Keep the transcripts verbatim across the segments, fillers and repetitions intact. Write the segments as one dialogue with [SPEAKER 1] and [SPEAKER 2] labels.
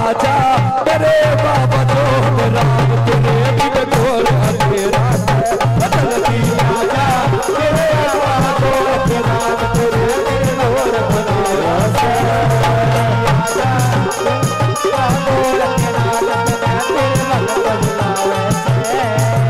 [SPEAKER 1] आजा मेरे बाबा जोत राम तेरे बिन घोर अंधेरा है। जल्दी आजा मेरे बाबा जोत राम तेरे बिन घोर अंधेरा है। आजा घोर अंधेरा मैं तेरे लग बदलावे से।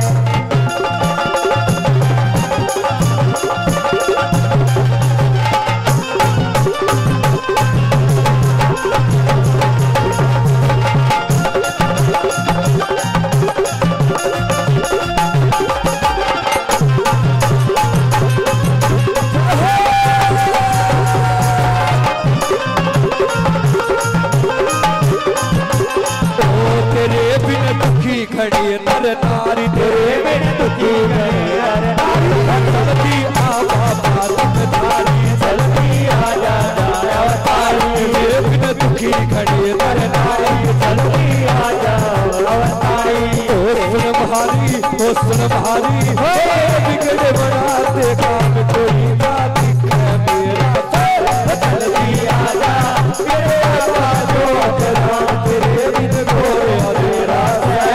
[SPEAKER 1] खड़ी नर नारी तेरे बिन दुखी खड़ी नर नारी। जल्दी आ बाबा तुम धारी जल्दी आ जा अवतारी तेरे बिन दुखी खड़ी नर नारी जल्दी आ जा अवतारी। ओ सुन भारी ओ सुन भारी हो बिगड़े बनाते काम कोई बात है मेरा। जल्दी आ जा मेरे बाबा जोत राम तेरे बिन घोर अंधेरा है।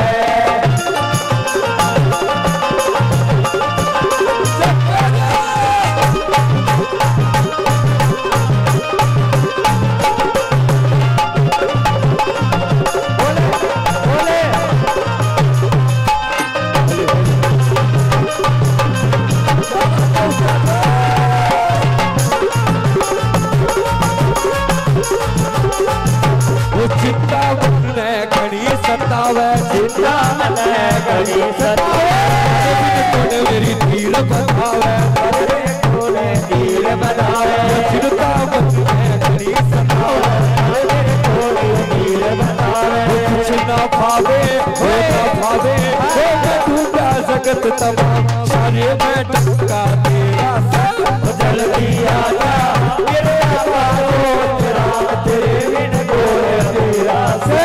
[SPEAKER 1] चिंता मन घड़ी सतावे चिंता मन घड़ी सतावे मेरी धीर बनावे तोड़े धीर बनावे। चिंता मन घड़ी सतावे तोड़े धीर बनावे। कुछ ना भावे हो ना भावे हो मैं डूबा जगत तमाम सारे में टपका तेरा सब। जल्दी आजा मेरे बाबा जोत राम तेरे बिन घोर अंधेरा से।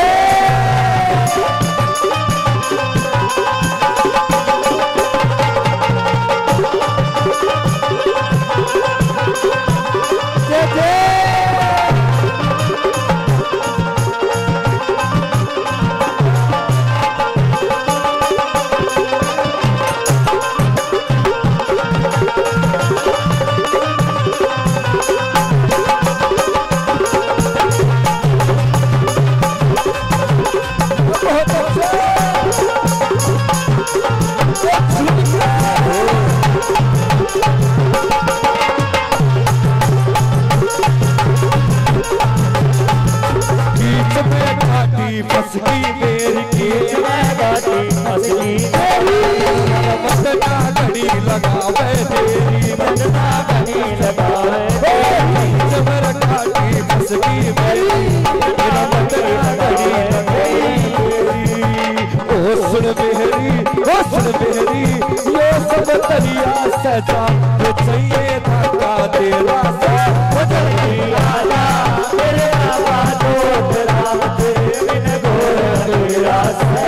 [SPEAKER 1] फसली मेरी कीच में गाती फसली मेरी मदना घड़ी लगावे तेरी मदना घड़ी लगावे कीच में गाती फसली मेरी मेरा मदना घड़ी लगावे। ओ सुन मेरी ओ सुन मेरी ये सब तरिया सजा तो चाहिए धक्का तेरा सा। जल्दी आजा मेरे बाबा जोत राम तेरे बिन घोर अंधेरा से।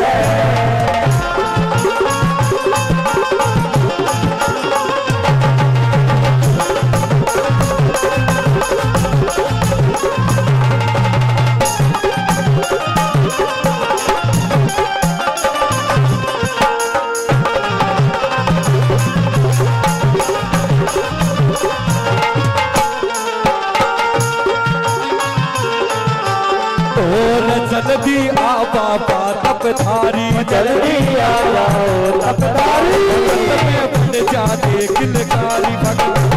[SPEAKER 1] जल्दी आ बाबा तपधारी जल्दी आ जाओ तपधारी में बन जाते किलकारी भगवान